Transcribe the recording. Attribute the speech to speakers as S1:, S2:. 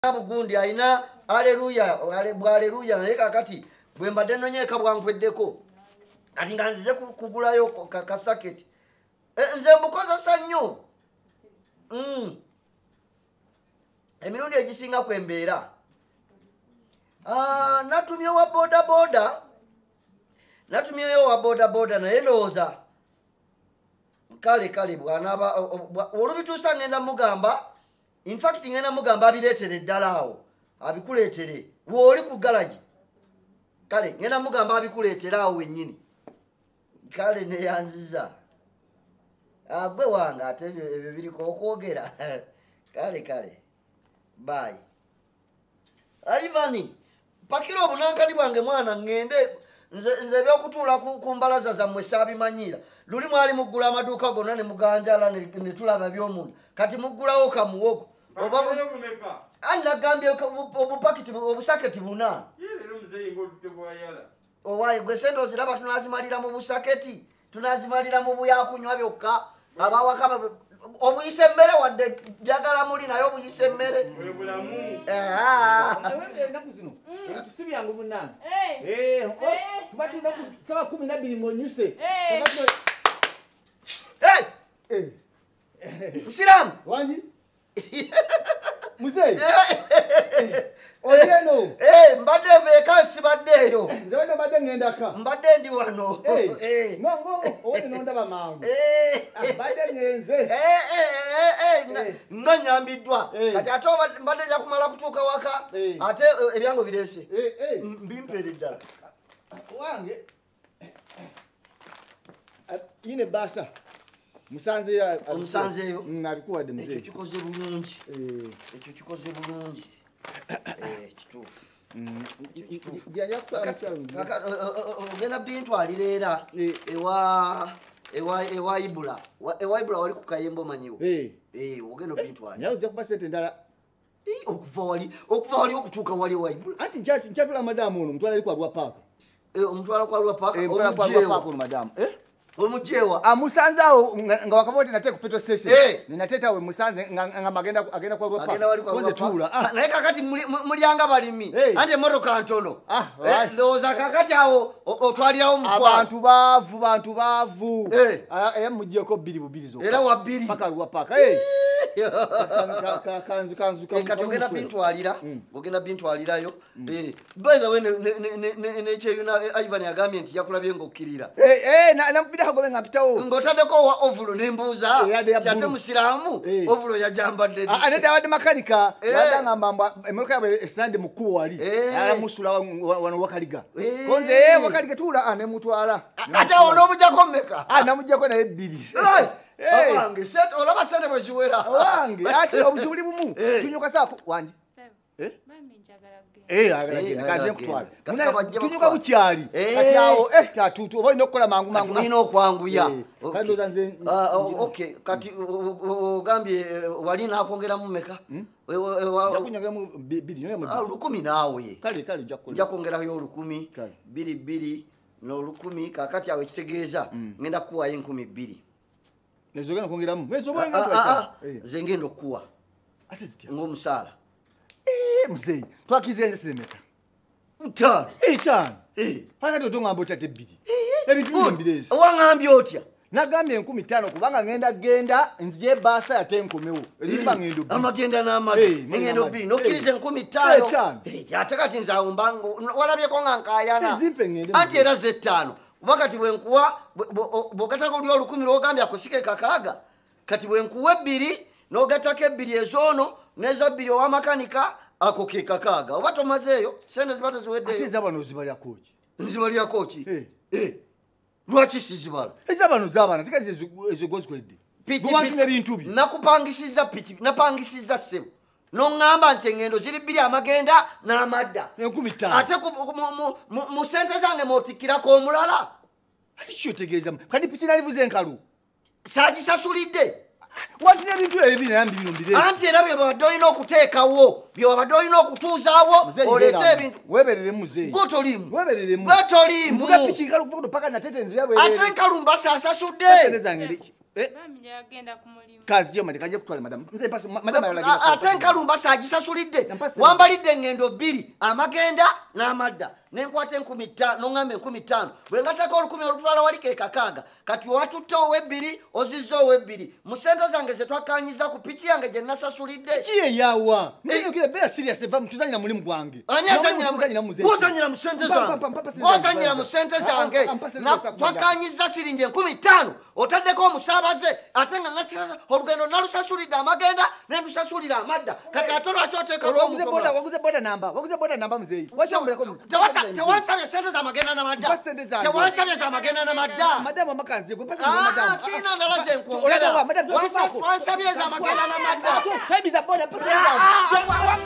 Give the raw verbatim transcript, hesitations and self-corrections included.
S1: Bugundi aina haleluya haleluya naye kakati bwe mbadde nonyeka bwankweddeko kati nga nzize kugulayo kasaketi nze mbukozesa nnyo mm. emirundi egisinga kwembeera ah, natumyeyo wa boda boda natumyeyo wa boda boda naye ndowooza kale kale bw'anaaba olubituusa ngenda mugamba. In fact ngena mugamba abiretere ddalaawo abikuleetere wooli ku garage kale ngena mugamba abikuleetera awo wennyini kale ne yanziza agwe wanga ate ebyo biriko okwogera kale kale bye Ivani pakiro obunankani bwange mwana ngende nze nze byokutuula ku mbalaza zammwe saabimanyira luli mwali muggula amaduuka gonna ne muganjala ne tulaba by'omuntu kati muggulawo kamuwoko oba anda gambye obupakiti obusaketi buna owaye gwe sente oziraba tunazimalira mu busaketi tunazimalira mu buyakunywa byokka abawaka obuyise mmere wadde jagala muli naye obuyise mmere
S2: tusibi yangu munana eh tuba tuna sawa kumi na mbili ngonyuse
S1: hey eh Usiram
S2: wanji Muzee Oyeno
S1: eh mbadde vacancy baddeyo
S2: nzabadde mbadde ngenda ka
S1: mbadde ndi wano
S2: eh no ngo owone nonda bamangu
S1: eh
S2: mbadde ngenze
S1: eh eh eh nga nyambiddwa kati ate mbadde nja kumala kutuuka waka ate ebyango birese
S2: eh
S1: mbimpeere ddala
S2: wange ine basa musanze ya
S1: omusanzeyo
S2: nabikuwadde muzee
S1: ekyo kikoze bulungi eh ekyo kikoze bulungi eh kituufu ogenda bintu alirera ewa ewa ewa ibula ewa ibula wali ku kayembo manyiwo
S2: eh
S1: eh ogenda bintu ali
S2: nyawo zikuba sente ndala
S1: eh okuva wali okuva wali okutuuka wali wa ibula
S2: anti nchachu nchatula madamu ono mtwala ali kwa Rwapaka
S1: eh omtwala kwa Rwapaka
S2: omjewa madamu eh
S1: omujewa
S2: amusanzawo nga wakavote nate ku petrol station
S1: eh
S2: ninateta we musanze nga magenda agenda kwa Rwapaka
S1: agenda wali kwa
S2: Rwapaka
S1: ah naye kakati mulyanga balimi ande motoka ntono
S2: ah
S1: loza kakati awo otwalirawo mutwala
S2: abantu baavu bantu baavu
S1: eh
S2: eh mujjeko biri bubiri zo
S1: era wa biri
S2: paka Rwapaka eh kanzu kanzu
S1: kanzu ogenda bintu alira ogenda bintu alirayo eh by the way ne ne cheyuna Ivan yagambye nti yakulabye ngokirira
S2: eh eh na mpida hagobe ngapitawo
S1: ngotadeko wa ovulo nembuza tate musiramu ovulo yajambadde
S2: anede abade makanika badanga mbamba emoka yabe stand mukuu wali ala musula wano wakaliga konze eh wakaliga tula ane mutwala
S1: ate ono mujako meka
S2: ah namujako na ebiri
S1: eh wange set olaba sene bweziwera
S2: wange ati obuzuli bumu tunyuka sako wange eh eh agalagenda kaje mutwala tunyuka bukyali kati awo eh tatutu oba inokola mangu mangu
S1: ino okwanguya
S2: kando zanze
S1: okay kati ogambye wali nakongera mu meka
S2: yakunyanga mu biri nyo
S1: ah lukumi nawe
S2: kale kale jakko
S1: jakongera yo lukumi biri biri no lukumi kakati awe kitegeeza ngenda kuwa enkumi bibiri
S2: nezogena kongera mu mezo bwana
S1: ah zengendo kuwa
S2: ate zitia
S1: ngomusala
S2: eh mzee twakizenze silemeka
S1: uta
S2: etan eh haka toto ngambo tate bibiri ebintu mbirezi
S1: wangambye otya
S2: nagambye enkumi ttaano kubanga ngenda genda nzije basa ya tenkomewo ezipa ngendo
S1: bibiri amagenda n'amadu ngendo bibiri nokirize enkumi ttaano eh ate kati nzawo mbango walabye ko ngankayana anti era ze ttaano wakati bwenkuwa bogatako lyo lukumi lwogambye akusike kakaaga kati bwenkuwa ebbiri nogatako ebbiri ezono neza bbiri owa makanika ako ke kakaaga oba tomazeeyo sente zibata ziweddeyo
S2: ate zabano zibalya koki
S1: nzibalya koki eh lwaki sizibala
S2: ezabano zabana tikaze ezigozwedde kubantu nebintu bi
S1: nakupangisiza piki napangisiza sebo nongamba nti engendo ziri bbiri amagenda n'amadda
S2: enkumi ttaano
S1: ate mu sente zange motikirako omulala
S2: ati kyotegeeza kadi piki nalibuze enkalu
S1: saagisasulidde
S2: wati nebintu ebyo biri nayambi bino mbirezi
S1: anti era bye badde olina okuteekawo byobadde olina okutuuzaawo oleete ebintu
S2: weberere muzeeyi
S1: gotolimu
S2: weberere
S1: gotolimu
S2: mvuga piki ngalu kuvuga paka natete nzira bwerere
S1: ate nkalumba sasasudde
S2: kazi yo madikaje kutwala madam nze mpasa madam ayolagira
S1: ate nkalumba sagisasulidde wambalidde ngendo bbiri amagenda n'amadda nenkwata enkumi ttaano nongamba enkumi ttaano bwe ngatako olukumi olutwala wali ke kakaaga kati owatutta ow'ebbiri ozizza ow'ebbiri mu sente zange ze twakkanyiza ku piki yange gye nasasulidde
S2: ki eyawa niyokire bera serious eva mutuzanyira mulimu gwange
S1: gwozanyira mu sente zange gwozanyira mu sente zange twakkanyiza siringi enkumi ttaano otaddeko omusaabaze ate nga nasirasa olugendo nalusasulidde amagenda nendusasulira amadda kati ate lwaki oteekako
S2: omukono waguze boda namba waguze boda namba muzeeyi washamuleko
S1: tewansabye sente z'amagenda n'amadda tewansabye z'amagenda n'amadda
S2: madamu amakazi gwe mpasa madamu
S1: siina ndala ze nkwongera wansabye z'amagenda n'amadda
S2: Baby, that boy, that person.